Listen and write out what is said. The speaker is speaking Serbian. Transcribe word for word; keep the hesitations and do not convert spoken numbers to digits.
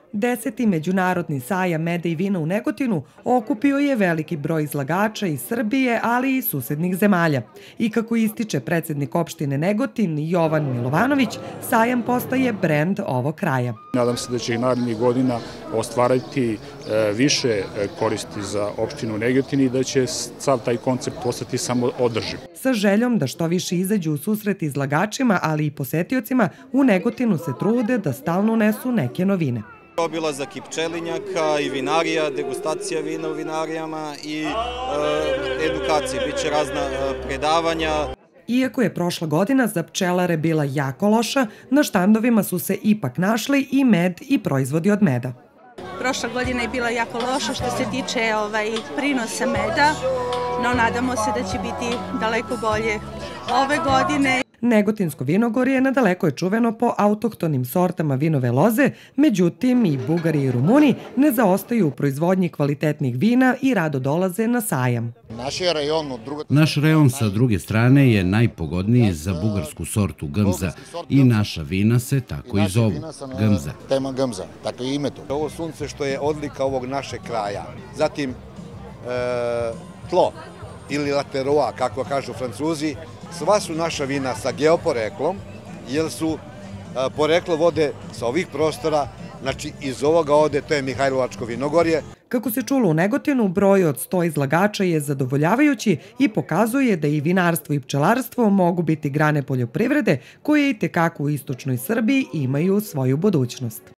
Deseti međunarodni sajam meda i vina u Negotinu okupio je veliki broj izlagača iz Srbije, ali i susednih zemalja. I kako ističe predsednik opštine Negotin Jovan Milovanović, sajam postaje brend ovog kraja. Nadam se da će i narednih godina ostvariti više koristi za opštinu Negotin i da će sav taj koncept postati samo održiv. Sa željom da što više izađu u susret izlagačima, ali i posetiocima, u Negotinu se trude da stalno unesu neke novine. Obilazak i pčelinjaka i vinarija, degustacija vina u vinarijama i edukacije. Biće razna predavanja. Iako je prošla godina za pčelare bila jako loša, na štandovima su se ipak našli i med i proizvodi od meda. Prošla godina je bila jako loša što se tiče prinosa meda, no nadamo se da će biti daleko bolje ove godine. Negotinsko vinogorje nadaleko je čuveno po autohtonim sortama vinove loze, međutim i Bugari i Rumuni ne zaostaju u proizvodnji kvalitetnih vina i rado dolaze na sajam. Naš rejon sa druge strane je najpogodniji za bugarsku sortu gmza i naša vina se tako i zovu, gmza. Tako je ime to. Ovo sunce što je odlika ovog našeg kraja. Zatim tlo ili lateroa, kako kažu Francuzi, sva su naša vina sa geoporeklom, jer su poreklo vode sa ovih prostora, znači iz ovoga ovde, to je Mihajlovačko vinogorje. Kako se čulo u Negotinu, broj od sto izlagača je zadovoljavajući i pokazuje da i vinarstvo i pčelarstvo mogu biti grane poljoprivrede koje i tekako u istočnoj Srbiji imaju svoju budućnost.